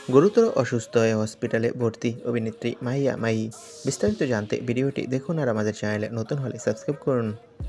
গুরুতর অসুস্থ হয়ে হসপিটালে ভর্তি অভিনেত্রী মাহিয়া মাহি। বিস্তারিত জানতে ভিডিওটি দেখুন আর আমাদের চ্যানেলে নতুন হলে সাবস্ক্রাইব করুন।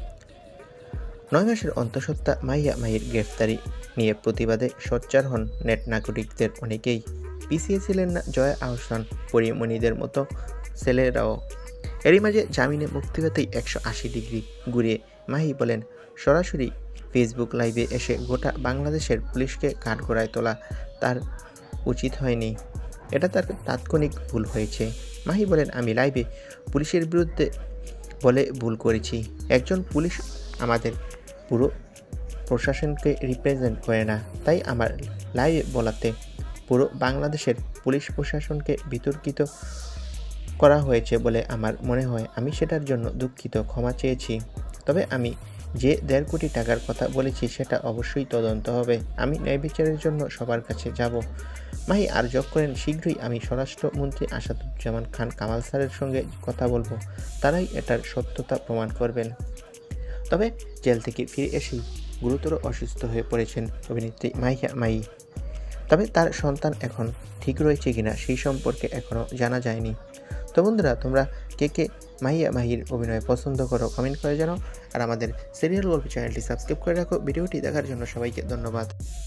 9 মাসের অন্তঃসত্ত্বা মাহিয়া মাহির গ্রেফতারি নিয়ে প্রতিবাদে সোচ্চার হন নেট নাগরিকদের অনেকেই। পিছিয়ে ছিলেন না জয়া আহসান, পরিমণিদের মতো ছেলেরাও। এরই মাঝে জামিনে মুক্তি পেতেই 180 ডিগ্রি ঘুরিয়ে মাহি বলেন, সরাসরি ফেসবুক লাইভে এসে গোটা বাংলাদেশের পুলিশকে কাঠগড়ায় তোলা তার উচিত হয়নি। এটা তার তাৎক্ষণিক ভুল হয়েছে। মাহি বলেন, আমি লাইভে পুলিশের বিরুদ্ধে বলে ভুল করেছি। একজন পুলিশ আমাদের পুরো প্রশাসনকে রিপ্রেজেন্ট করে না, তাই আমার লাইভে বলাতে পুরো বাংলাদেশের পুলিশ প্রশাসনকে বিতর্কিত করা হয়েছে বলে আমার মনে হয়। আমি সেটার জন্য দুঃখিত, ক্ষমা চেয়েছি। তবে আমি যে 1.5 কোটি টাকার কথা বলেছি সেটা অবশ্যই তদন্ত হবে। আমি ন্যায় বিচারের জন্য সবার কাছে যাব। মাহি আর যোগ করেন, শীঘ্রই আমি স্বরাষ্ট্রমন্ত্রী আসাদুজ্জামান খান কামাল স্যারের সঙ্গে কথা বলবো, তারাই এটার সত্যতা প্রমাণ করবেন। তবে জেল থেকে ফিরে এসেই গুরুতর অসুস্থ হয়ে পড়েছেন অভিনেত্রী মাহিয়া মাহি। তবে তার সন্তান এখন ঠিক রয়েছে কিনা সেই সম্পর্কে এখনও জানা যায়নি। তো বন্ধুরা, তোমরা কে মাহিয়া মাহির অভিনয় পছন্দ করো কমেন্ট করে জানাও। আর আমাদের সিরিয়াল গল্প চ্যানেলটি সাবস্ক্রাইব করে রাখো। ভিডিওটি দেখার জন্য সবাইকে ধন্যবাদ।